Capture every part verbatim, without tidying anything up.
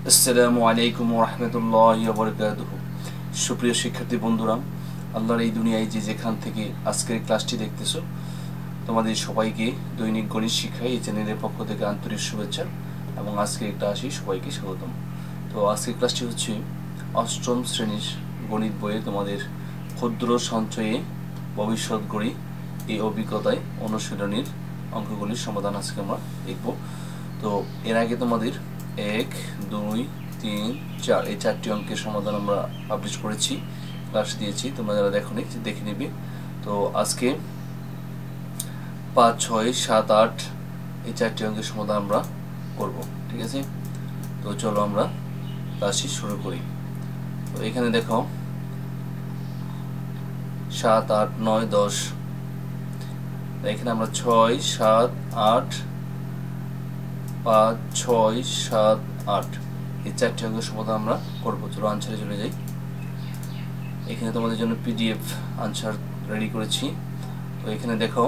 আসসালামু আলাইকুম ওয়া রাহমাতুল্লাহি ওয়া বারাকাতুহু। সুপ্রিয় শিক্ষার্থী বন্ধুরা, আল্লাহর এই দুনিয়ায় যে যেখান থেকে আজকের ক্লাসটি দেখতেছো, তোমাদের সবাইকে দৈনিক গণিত শিক্ষা এই চ্যানেলের পক্ষ থেকে আন্তরিক শুভেচ্ছা এবং আজকের ক্লাসে সবাইকে স্বাগতম। তো আজকের ক্লাসটি হচ্ছে অষ্টম শ্রেণীর গণিত বইয়ে তোমাদের ক্ষুদ্র সঞ্চয়ে ভবিষ্যৎ গড়ি এই অভিজ্ঞতায় অনুশীলনীর অঙ্কগুলির সমাধান আজকে আমরা দেখব। তো এর আগে তোমাদের এক দুই তিন চার এই চারটি অঙ্কের সমাধান আমরা পাবলিশ করেছি, ক্লাস দিয়েছি, তোমরা যারা দেখোনি দেখে নিবে। তো আজকে পাঁচ ছয় সাত আট এই চারটি অঙ্কের সমাধান আমরা করব, ঠিক আছে? তো চলো আমরা ক্লাসটি শুরু করি। তো এখানে দেখো সাত আট নয় দশ, এখানে আমরা ছয় সাত আট পাঁচ ছয় সাত আট এই চারটি অঙ্কের সমাধান আমরা করবো। চলো আনসারে চলে যাই। এখানে তোমাদের জন্য পিডিএফ আনসার রেডি করেছি। তো এখানে দেখো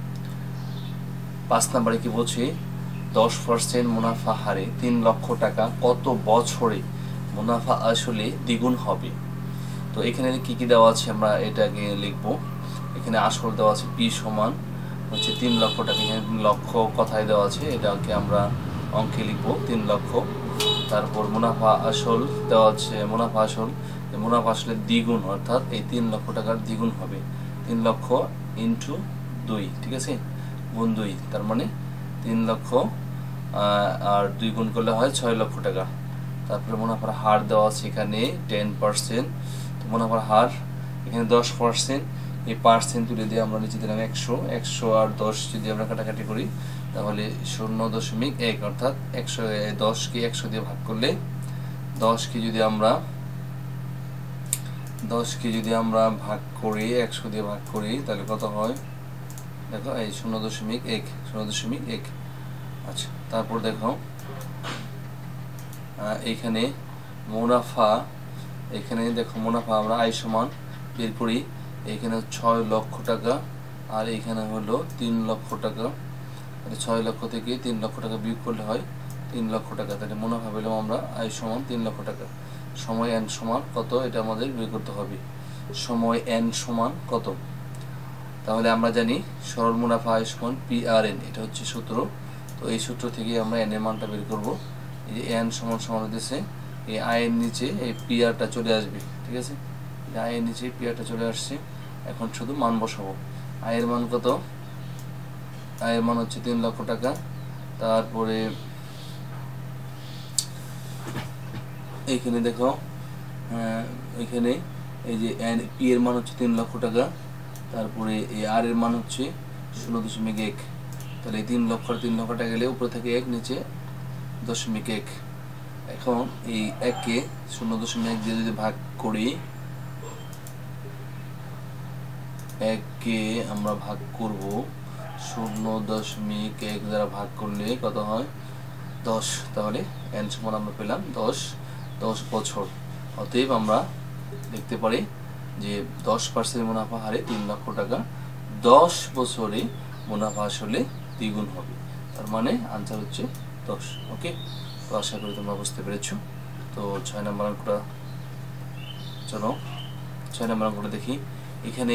পাঁচ নাম্বারে কি বলছে, দশ পার্সেন্ট মুনাফা হারে তিন লক্ষ টাকা কত বছরে মুনাফা আসলে দ্বিগুণ হবে? তো এখানে কি কি দেওয়া আছে আমরা এটাকে লিখবো। এখানে আসল দেওয়া আছে পি সমান হচ্ছে তিন লক্ষ টাকা, এখানে লক্ষ কথায় দেওয়া আছে, এটাকে আমরা অঙ্কে লিখবো তিন লক্ষ। তারপর মুনাফা আসল দেওয়া আছে, মুনাফা আসল মুনাফা আসলে দ্বিগুণ, অর্থাৎ এই তিন লক্ষ টাকার দ্বিগুণ হবে, তিন লক্ষ ইন্টু দুই, ঠিক আছে, গুণ দুই, তার মানে তিন লক্ষ আর দুই গুণ করলে হয় ছয় লক্ষ টাকা। তারপরে মুনাফার হার দেওয়া আছে এখানে টেন পার্সেন্ট, তো মুনাফার হার এখানে দশ পার্সেন্ট, এই পার্সেন্ট তুলে দিয়ে আমরা নিচে দিলাম একশো, একশো আর দশ যদি আমরা কাটাকাটি করি তাহলে শূন্য দশমিক এক, অর্থাৎ একশো দশকে একশো দিয়ে ভাগ করলে দশকে যদি আমরা দশকে যদি আমরা ভাগ করি একশো দিয়ে ভাগ করি তাহলে কত হয় দেখো, এই শূন্য দশমিক এক, শূন্য দশমিক এক। আচ্ছা, তারপর দেখো এইখানে মুনাফা, এখানে দেখো মুনাফা আমরা আয় সমান বের করি, এখানে ছয় লক্ষ টাকা আর এখানে হলো তিন লক্ষ টাকা, ছয় লক্ষ থেকে তিন লক্ষ টাকা বিয়োগ করলে হয় তিন লক্ষ টাকা, তাহলে মুনাফা পেলাম আমরা আয় সমান তিন লক্ষ টাকা। সময় এন সমান কত এটা আমাদের বের করতে হবে, সময় এন সমান কত? তাহলে আমরা জানি সরল মুনাফা আয় সমান পি আর এন, এটা হচ্ছে সূত্র। তো এই সূত্র থেকে আমরা এন এর মানটা বের করবো। এই যে এন সমান সমান হতেছে এই আয়ের নিচে এই পি আরটা চলে আসবে, ঠিক আছে, আয়ের নিচে পি আরটা চলে আসছে। এখন শুধু মান বসাবো। আয়ের মান কত? আয়ের মান হচ্ছে তিন লক্ষ টাকা। তারপরে এইখানে দেখো এখানে এই যে এন পি এর মান হচ্ছে তিন লক্ষ টাকা, তারপরে এই আর এর মান হচ্ছে শূন্য দশমিক এক, তাহলে এই তিন লক্ষ তিন লক্ষ টাকা গেলে উপরে থেকে এক, নিচে দশমিক এক। এখন এই এককে শূন্য দশমিক এক দিয়ে যদি ভাগ করি, এককে আমরা ভাগ করব শূন্য দশমিক এক দ্বারা ভাগ করলে কত হয়? দশ। তাহলে এন সমান আমরা পেলাম দশ, দশ বছর। অতএব আমরা দেখতে পারি যে দশ পার্সেন্ট মুনাফা হারে তিন লক্ষ টাকা দশ বছরে মুনাফা আসলে দ্বিগুণ হবে, তার মানে আনসার হচ্ছে দশ। ওকে, তো আশা করি তোমরা বুঝতে পেরেছো। তো ছয় নম্বর অঙ্কটা, চলো ছয় নম্বর অঙ্কটা দেখি। এখানে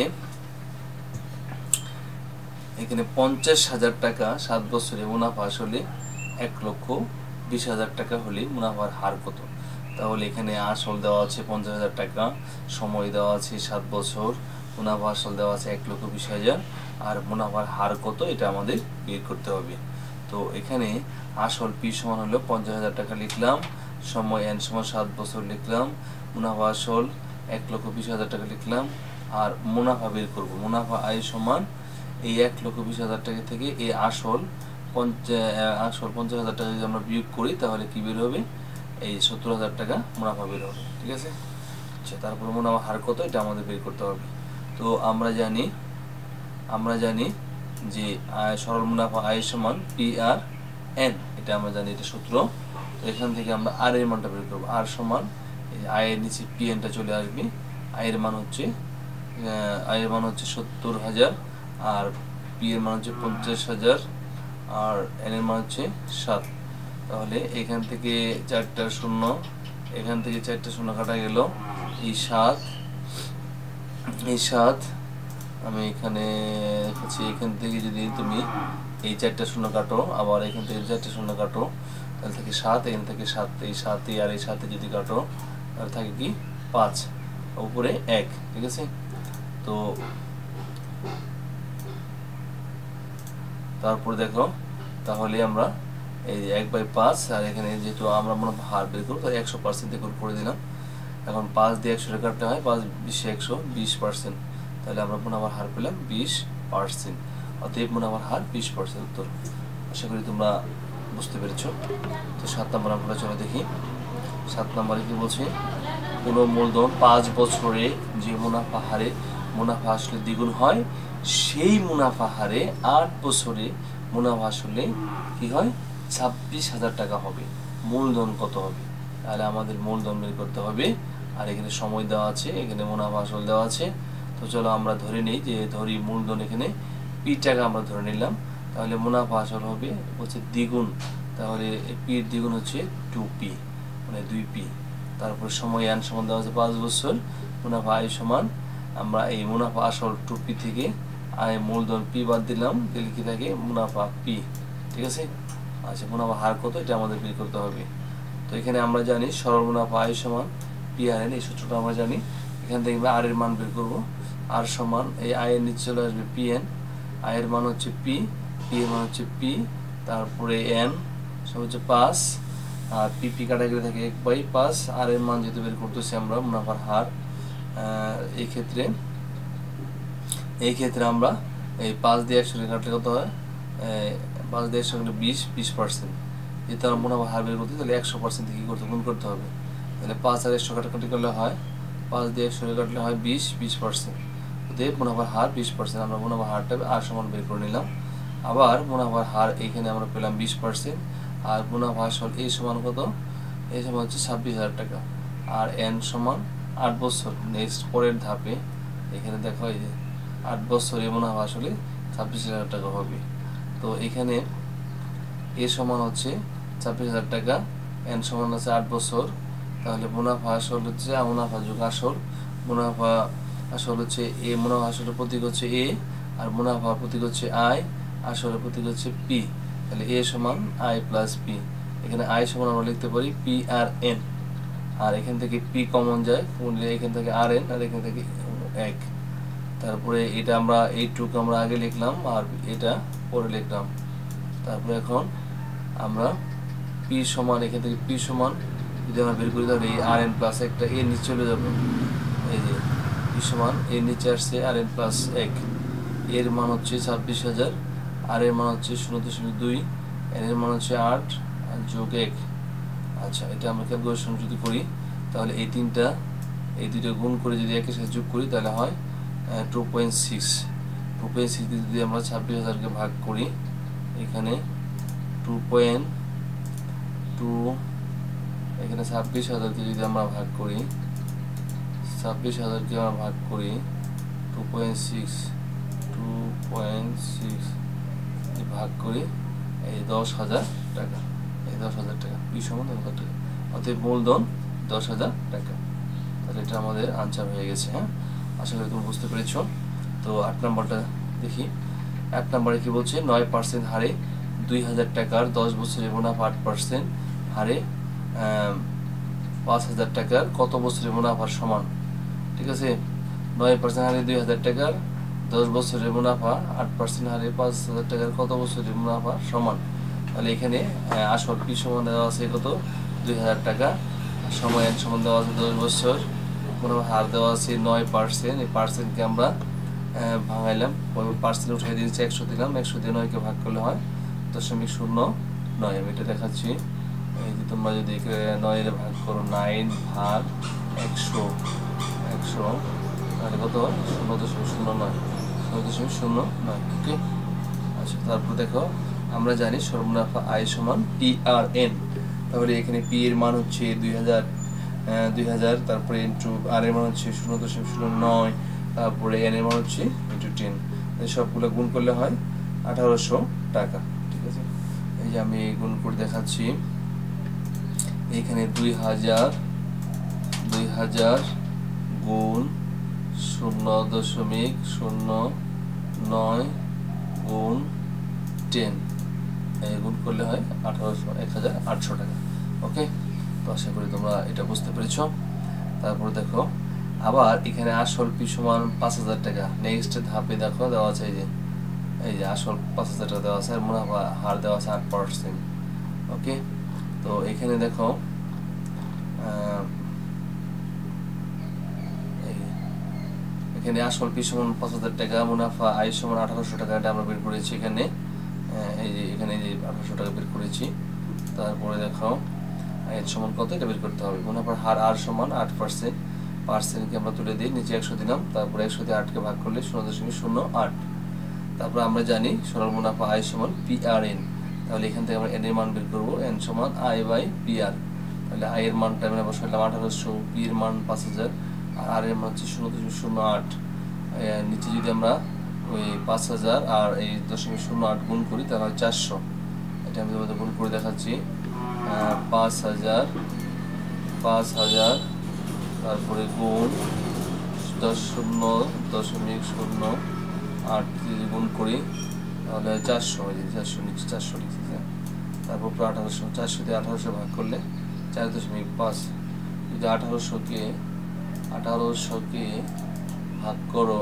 এখানে পঞ্চাশ হাজার টাকা সাত বছরে মুনাফা আসলে এক লক্ষ বিশ হাজার টাকা হলে মুনাফার হার কত? তাহলে এখানে আসল দেওয়া আছে পঞ্চাশ হাজার টাকা, সময় দেওয়া আছে সাত বছর, মুনাফা আসল দেওয়া আছে এক লক্ষ বিশ হাজার, আর মুনাফার হার কত এটা আমাদের বের করতে হবে। তো এখানে আসল পি সমান হলো পঞ্চাশ হাজার টাকা লিখলাম, সময় এন সমান সাত বছর লিখলাম, মুনাফা আসল এক লক্ষ বিশ হাজার টাকা লিখলাম, আর মুনাফা বের করব। মুনাফা আয় সমান এই এক লক্ষ বিশ হাজার টাকা থেকে এই আসল পঞ্চাশ আসল পঞ্চাশ হাজার টাকা যদি আমরা বিয়োগ করি তাহলে কি বের হবে? এই সত্তর হাজার টাকা মুনাফা বের হবে, ঠিক আছে। আচ্ছা, তারপর মুনাফা হার কত এটা আমাদের বের করতে হবে। তো আমরা জানি আমরা জানি যে সরল মুনাফা আয় সমান পি আর এন, এটা আমরা জানি, এটা সূত্র। তো এখান থেকে আমরা আর এর মানটা বের করবো। আর সমান আয়ের নিচে পি এনটা চলে আসবে, আয়ের মান হচ্ছে আয়ের মান হচ্ছে সত্তর হাজার, আর পি এর মান হচ্ছে পঞ্চাশ হাজার, আর এন এর মান হচ্ছে সাত। তাহলে এখান থেকে চারটা শূন্য, এখান থেকে চারটা শূন্য কাটা গেল, এই সাত, এই সাত আমি এখানে লিখেছি। এখান থেকে যদি তুমি এই চারটা শূন্য কাটো, আবার এখান থেকে চারটা শূন্য কাটো, তাহলে থাকে সাত, এখান থেকে সাত, এই সাতে আর এই সাথে যদি কাটো তাহলে থাকে কি পাঁচ, উপরে এক। ঠিক আছে, তো তারপর দেখো তাহলে আমরা এই এক বাই পাঁচ, আর এখানে যেহেতু আমরা মনে হার বের করবো তাহলে একশো পার্সেন্ট করে দিলাম। এখন পাঁচ দিয়ে একশো কাটতে হয়, পাঁচ বিশে একশো, বিশ পার্সেন্ট। তাহলে আমরা মুনাফার হার পেলাম বিশ পার্সেন্ট। অতএব মুনাফার হার বিশ পার্সেন্ট উত্তর। আশা করি তোমরা বুঝতে পেরেছ। তো সাত নম্বর আমরা চলে দেখি। সাত নম্বরে কি বলছে, কোনো মূলধন পাঁচ বছরে যে মুনাফা হারে মুনাফা আসলে দ্বিগুণ হয়, সেই মুনাফা হারে আট বছরে মুনাফা আসলে কি হয়, ছাব্বিশ হাজার টাকা হবে। মূলধন কত হবে? তাহলে আমাদের মূলধন বের করতে হবে, আর এখানে সময় দেওয়া আছে, এখানে মুনাফা আসল দেওয়া আছে। তো চলো আমরা ধরে নিই যে ধরি মূলধন এখানে পি টাকা আমরা ধরে নিলাম, তাহলে মুনাফা আসল হবে হচ্ছে দ্বিগুণ। তাহলে পির দ্বিগুণ হচ্ছে টু পি, মানে দুই পি। তারপর সময় এন সমান দেওয়া আছে পাঁচ বছর, মুনাফা আয় সমান, আমরা এই মুনাফা আসল টু পি থেকে আয় মূলধন পি বাদ দিলাম, দিলে কি থাকে মুনাফা পি। ঠিক আছে, আচ্ছা মুনাফা হার কত এটা আমাদের বের করতে হবে। তো এখানে আমরা জানি সরল মুনাফা আয় সমান পি আর এন, এই সূত্রটা আমরা জানি। এখান থেকে আমরা আর এর মান বের করবো। আর সমান এই আয়ের নিচে চলে আসবে পি এন, আয়ের মান হচ্ছে পি, পি এর মান হচ্ছে পি, তারপরে এন সব হচ্ছে পাঁচ, আর পি পি কাটা গেলে থাকে এক বাই পাঁচ। আর এর মান যেহেতু বের করতেছি আমরা মুনাফার হার, এই ক্ষেত্রে এই ক্ষেত্রে আমরা এই পাঁচ দিয়ে একশো কাটলে কত হয়, পাঁচ দিয়ে একশো কাটলে বিশ, বিশ পার্সেন্ট। যেহেতু আমরা মুনাফা হার বের করতে তাহলে একশো পার্সেন্ট থেকে করতে গুণ করতে হবে। তাহলে পাঁচ আর একশো কাটাকাটি করলে হয়, পাঁচ দিয়ে একশো কাটলে হয় বিশ, বিশ পার্সেন্ট। ওদের মুনাফার হার বিশ পার্সেন্ট। আমরা মুনাফার হারটা আর সমান বের করে নিলাম। আবার মুনাফার হার এখানে আমরা পেলাম বিশ পার্সেন্ট, আর মুনাফা আসল এই সমান কত, এই সমান হচ্ছে ছাব্বিশ হাজার টাকা। আর এন সমান আট বছর, নেক্সট পরের ধাপে এখানে দেখো এই যে আট বছরে মুনাফা আসলে ছাব্বিশ হাজার টাকা হবে। তো এখানে এ সমান হচ্ছে ছাব্বিশ হাজার টাকা, এন সমান হচ্ছে আট বছর। তাহলে মুনাফা আসল হচ্ছে মুনাফা যোগ আসল, মুনাফা আসল হচ্ছে এ, মুনাফা আসলের প্রতীক হচ্ছে এ, আর মুনাফা প্রতীক হচ্ছে আই, আসলের প্রতীক হচ্ছে পি। তাহলে এ সমান আই প্লাস পি। এখানে আই সমান আমরা লিখতে পারি পি আর এন, আর এখান থেকে পি কমন যায়, এখান থেকে আর এন, আর এখান থেকে এক। তারপরে এটা আমরা এইটুকু আমরা আগে লিখলাম, আর এটা পরে লিখলাম। তারপরে এখন আমরা পি সমান, এখান থেকে পি সমান যদি আমরা বের করি তাহলে এই আর এন প্লাস একটা এর নিচে চলে যাবে। এই যে পি সমান এর নিচে আসছে আর এন প্লাস এক, এর মান হচ্ছে ছাব্বিশ হাজার, আর এর মান হচ্ছে শূন্য দশমিক দুই, এন এর মান হচ্ছে আট আর যোগ এক। আচ্ছা এটা আমরা ক্যালকুলেশন যদি করি তাহলে এই তিনটা এই দুটো গুণ করে যদি একের সাথে যোগ করি তাহলে হয় two point six. Two point six যদি আমরা ছাব্বিশ হাজারকে ভাগ করি, এখানে টু পয়েন্ট টু, এখানে ছাব্বিশ হাজারকে যদি আমরা ভাগ করি, ছাব্বিশ হাজারকে আমরা ভাগ করি two point six, two point six ভাগ করি এই দশ হাজার টাকা, এই দশ হাজার টাকা পি সমান দশ হাজার টাকা। অতএব মূলধন দশ হাজার টাকা। তাহলে এটা আমাদের আনসার হয়ে গেছে। হ্যাঁ, আশা করি তুমি বুঝতে পেরেছ। তো আট নম্বরটা দেখি। এক নম্বরে কি বলছে, নয় পার্সেন্ট হারে দুই হাজার টাকার দশ বছরের মুনাফা আট পার্সেন্ট হারে পাঁচ হাজার টাকার কত বছরের মুনাফার সমান। ঠিক আছে, নয় পার্সেন্ট হারে দুই হাজার টাকার দশ বছরের মুনাফা আট পার্সেন্ট হারে পাঁচ হাজার টাকার কত বছরের মুনাফা সমান। তাহলে এখানে আসল পি সমান দেওয়া আছে কত, দুই হাজার টাকা, সময় এন সমান দেওয়া আছে দশ বছর, মুনাফা হার দেওয়া আছে নয় পার্সেন্ট। এই পার্সেন্টকে আমরা ভাঙাইলাম, পার্সেন্ট উঠাই দিয়েছি, একশো দিলাম, একশো দিয়ে নয়কে ভাগ করলে হয় দশমিক শূন্য নয়। আমি এটা দেখাচ্ছি, এই যে তোমরা যদি নয়ের ভাগ করো, নাইন ভাগ একশো, একশো তাহলে কত হয় শূন্য দশমিক শূন্য নয়, শূন্য দশমিক শূন্য নয়। ওকে, আচ্ছা তারপর দেখো আমরা জানি সর্বমুনাফা আয় সমান পি আর এন। তাহলে এখানে পি এর মান হচ্ছে দুই হাজার দুই হাজার তারপরে ইন্টু আর এর মান হচ্ছে শূন্য দশমিক শূন্য নয়, তারপরে এন এর মান হচ্ছে ইন্টু টেন। সবগুলো গুণ করলে হয় আঠারোশো টাকা। ঠিক আছে, এই যে আমি গুণ করে দেখাচ্ছি। এখানে দুই হাজার দুই হাজার গুণ শূন্য দশমিক শূন্য নয় গুণ টেন, এই গুণ করলে হয় আঠারোশো এক হাজার আটশো টাকা। ওকে, তো আশা করি তোমরা এটা বুঝতে পেরেছ। তারপর দেখো আবার এখানে আসল পি সমান পাঁচ হাজার টাকা। নেক্সট ধাপে দেখো দেওয়া আছে এই যে এই যে আসল পাঁচ হাজার টাকা দেওয়া আছে আর মুনাফা হার দেওয়া আছে আট পার্সেন্ট। ওকে, তো এখানে দেখো এখানে আসল পি সমান পাঁচ হাজার টাকা, মুনাফা আয় সমান আঠারোশো টাকা, এটা আমরা বের করেছি এখানে। এই যে এখানে এই যে আঠারোশো টাকা বের করেছি। তারপরে দেখো আয়ের সমান কত, এটা বের করতে হবে। মুনাফার হার আর সমান আট পার্সেন্ট, পার্সেন্টকে আমরা তুলে দিই, নিচে একশো দিলাম, তারপরে একশো দিয়ে আটকে ভাগ করলে শূন্য দশমিক শূন্য আট। তারপর আমরা জানি সরল মুনাফা আয় সমান পি আর এন, তাহলে এখান থেকে আমরা এন এর মান বের করবো, এন সমান আই বাই পি আর। তাহলে আই এর মানটা আমরা বসাইলাম আঠারোশো, পি এর মান পাঁচ হাজার, আর আর এর মান হচ্ছে শূন্য দশমিক শূন্য আট। নিচে যদি আমরা ওই পাঁচ হাজার আর এই দশমিক শূন্য আট গুণ করি তাহলে হয় চারশো। এটা আমি তোমাদের গুণ করে দেখাচ্ছি। পাঁচ হাজার পাঁচ হাজার তারপরে গুণ দশ শূন্য দশমিক শূন্য আট যদি গুণ করি তাহলে চারশো হয়ে যায়, চারশো নিচে চারশো লিখতেছে। তারপর আঠারোশো, চারশো দিয়ে আঠারোশো ভাগ করলে চার দশমিক পাঁচ। যদি আঠারোশোকে আঠারোশোকে ভাগ করো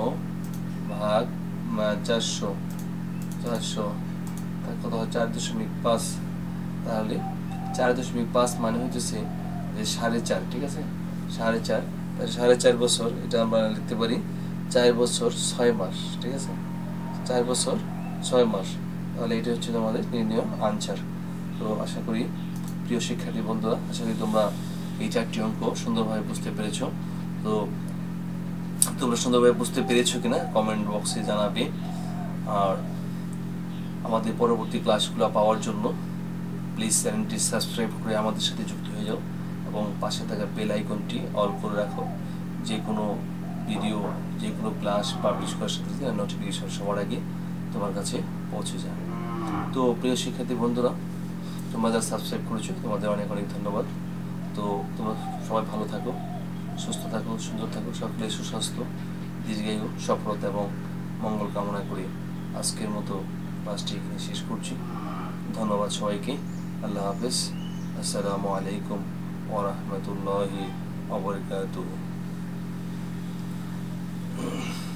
ভাগ চারশো চারশো তার কত হয় চার দশমিক পাঁচ। তাহলে চার দশমিক পাঁচ মানে হচ্ছে যে সাড়ে চার, ঠিক আছে, সাড়ে চার। তাহলে সাড়ে চার বছর, এটা আমরা লিখতে পারি চার বছর ছয় মাস, ঠিক আছে, চার বছর ছয় মাস। তাহলে এটা হচ্ছে তোমাদের নির্ণয় আনসার। তো আশা করি প্রিয় শিক্ষার্থী বন্ধুরা, আশা করি তোমরা এই চারটি অঙ্ক সুন্দরভাবে বুঝতে পেরেছো। তো তোমরা সুন্দরভাবে বুঝতে পেরেছো কিনা কমেন্ট বক্সে জানাবে। আর আমাদের পরবর্তী ক্লাসগুলো পাওয়ার জন্য প্লিজ চ্যানেলটি সাবস্ক্রাইব করে আমাদের সাথে যুক্ত হয়ে যাও এবং পাশে থাকা বেল আইকনটি অল করে রাখো, যে কোনো ভিডিও যে কোনো ক্লাস পাবলিশ করার সাথে সাথে নোটিফিকেশন সবার আগে তোমার কাছে পৌঁছে যায়। তো প্রিয় শিক্ষার্থী বন্ধুরা, তোমরা যারা সাবস্ক্রাইব করেছো তোমাদের অনেক অনেক ধন্যবাদ। তো তোমরা সবাই ভালো থাকো, সুস্থ থাকো, সুন্দর থাকো, সকলে সুস্বাস্থ্য, দীর্ঘায়ু, সফলতা এবং মঙ্গল কামনা করে আজকের মতো ক্লাসটি এখানে শেষ করছি। ধন্যবাদ সবাইকে। আল্লাহ হাফেজ। আসসালামু আলাইকুম ওয়া রাহমাতুল্লাহি ওয়া বারাকাতুহু।